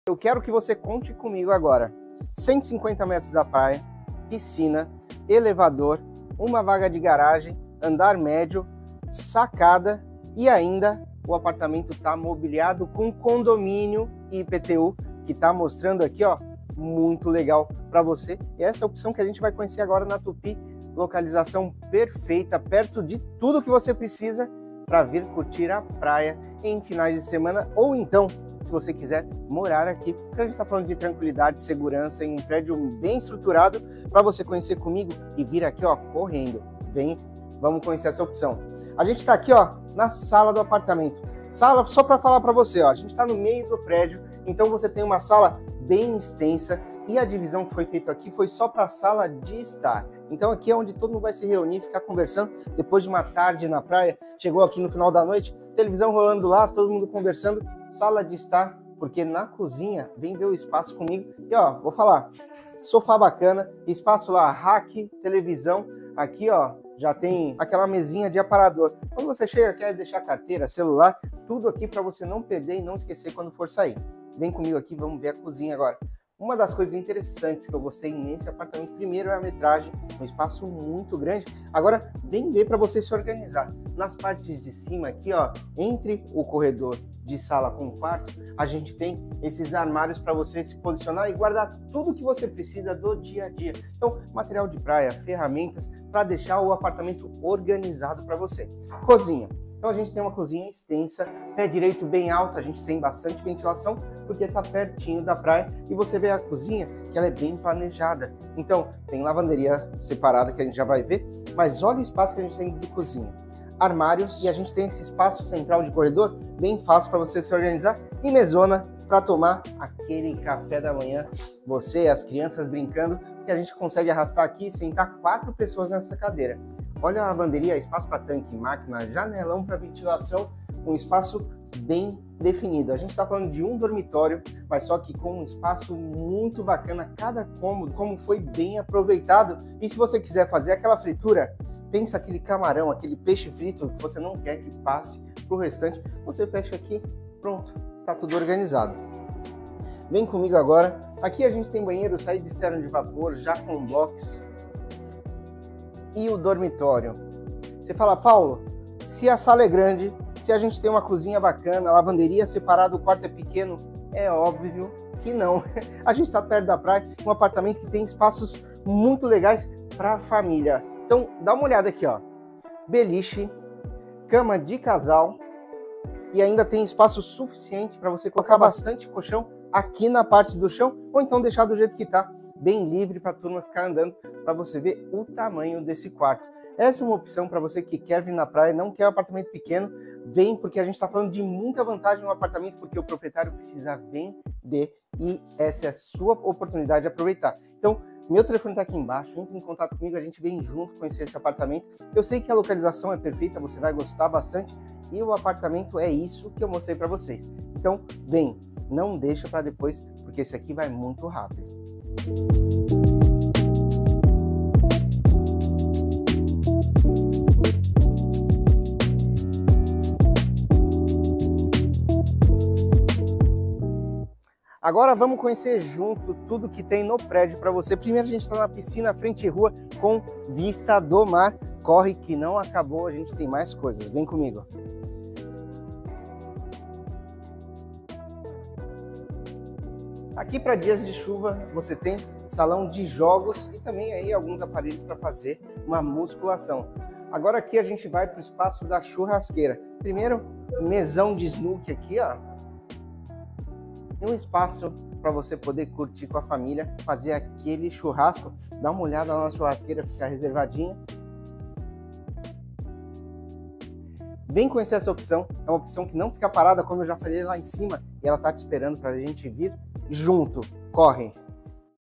Eu quero que você conte comigo agora. 150 metros da praia, piscina, elevador, uma vaga de garagem, andar médio, sacada e ainda o apartamento está mobiliado com condomínio e IPTU, que está mostrando aqui, ó, muito legal para você. E essa é a opção que a gente vai conhecer agora na Tupi. Localização perfeita, perto de tudo que você precisa para vir curtir a praia em finais de semana, ou então, se você quiser morar aqui, porque a gente está falando de tranquilidade, segurança, em um prédio bem estruturado, para você conhecer comigo e vir aqui, ó, correndo. Vem, vamos conhecer essa opção. A gente está aqui, ó, na sala do apartamento. Sala, só para falar para você, ó, a gente está no meio do prédio, então você tem uma sala bem extensa e a divisão que foi feita aqui foi só para a sala de estar. Então aqui é onde todo mundo vai se reunir, ficar conversando depois de uma tarde na praia. Chegou aqui no final da noite, televisão rolando lá, todo mundo conversando, sala de estar, porque na cozinha, vem ver o espaço comigo. E ó, vou falar, sofá bacana, espaço lá, rack, televisão, aqui ó, já tem aquela mesinha de aparador. Quando você chega, quer deixar carteira, celular, tudo aqui para você não perder e não esquecer quando for sair. Vem comigo aqui, vamos ver a cozinha agora. Uma das coisas interessantes que eu gostei nesse apartamento, primeiro é a metragem, um espaço muito grande. Agora, vem ver para você se organizar. Nas partes de cima aqui, ó, entre o corredor de sala com quarto, a gente tem esses armários para você se posicionar e guardar tudo que você precisa do dia a dia. Então, material de praia, ferramentas para deixar o apartamento organizado para você. Cozinha. Então a gente tem uma cozinha extensa, pé direito bem alto, a gente tem bastante ventilação porque está pertinho da praia e você vê a cozinha que ela é bem planejada. Então tem lavanderia separada que a gente já vai ver, mas olha o espaço que a gente tem de cozinha. Armário e a gente tem esse espaço central de corredor bem fácil para você se organizar e mesona para tomar aquele café da manhã, você e as crianças brincando, que a gente consegue arrastar aqui e sentar 4 pessoas nessa cadeira. Olha a lavanderia, espaço para tanque, máquina, janelão para ventilação, um espaço bem definido. A gente está falando de um dormitório, mas só que com um espaço muito bacana, cada cômodo, como foi bem aproveitado. E se você quiser fazer aquela fritura, pensa aquele camarão, aquele peixe frito que você não quer que passe para o restante, você fecha aqui, pronto, está tudo organizado. Vem comigo agora. Aqui a gente tem banheiro, saída externa de vapor, já com box. E o dormitório. Você fala, Paulo, se a sala é grande, se a gente tem uma cozinha bacana, lavanderia separada, o quarto é pequeno, é óbvio que não. A gente está perto da praia, um apartamento que tem espaços muito legais para a família. Então, dá uma olhada aqui, ó. Beliche, cama de casal e ainda tem espaço suficiente para você colocar bastante colchão aqui na parte do chão ou então deixar do jeito que está. Bem livre para a turma ficar andando, para você ver o tamanho desse quarto. Essa é uma opção para você que quer vir na praia, não quer um apartamento pequeno, vem, porque a gente está falando de muita vantagem no apartamento, porque o proprietário precisa vender e essa é a sua oportunidade de aproveitar. Então, meu telefone está aqui embaixo, entre em contato comigo, a gente vem junto conhecer esse apartamento. Eu sei que a localização é perfeita, você vai gostar bastante e o apartamento é isso que eu mostrei para vocês. Então, vem, não deixa para depois, porque esse aqui vai muito rápido. Agora vamos conhecer junto tudo que tem no prédio para você. Primeiro a gente está na piscina, frente à rua, com vista do mar. Corre que não acabou, a gente tem mais coisas. Vem comigo. Aqui para dias de chuva você tem salão de jogos e também aí alguns aparelhos para fazer uma musculação. Agora aqui a gente vai para o espaço da churrasqueira. Primeiro, mesão de snook aqui, ó. E um espaço para você poder curtir com a família, fazer aquele churrasco. Dá uma olhada lá na churrasqueira, ficar reservadinha. Vem conhecer essa opção, é uma opção que não fica parada, como eu já falei lá em cima, e ela tá te esperando para a gente vir junto. Corre!